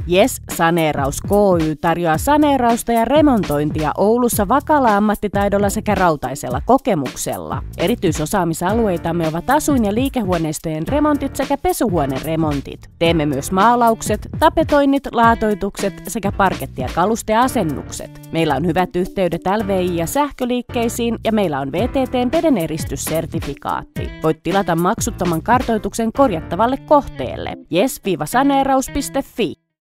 Yes Saneeraus Ky tarjoaa saneerausta ja remontointia Oulussa vakaalla ammattitaidolla sekä rautaisella kokemuksella. Erityisosaamisalueitamme ovat asuin- ja liikehuoneistojen remontit sekä pesuhuoneen remontit. Teemme myös maalaukset, tapetoinnit, laatoitukset sekä parketti- ja kalusteasennukset. Meillä on hyvät yhteydet LVI- ja sähköliikkeisiin ja meillä on VTT:n vedeneristyssertifikaatti. Voit tilata maksuttoman kartoituksen korjattavalle kohteelle. yes-saneeraus.fi